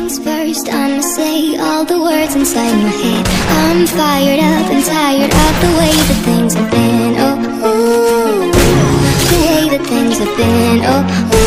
things first, I'ma say all the words inside my head. I'm fired up and tired of the way that things have been. Oh, ooh, the way that things have been. Oh, ooh.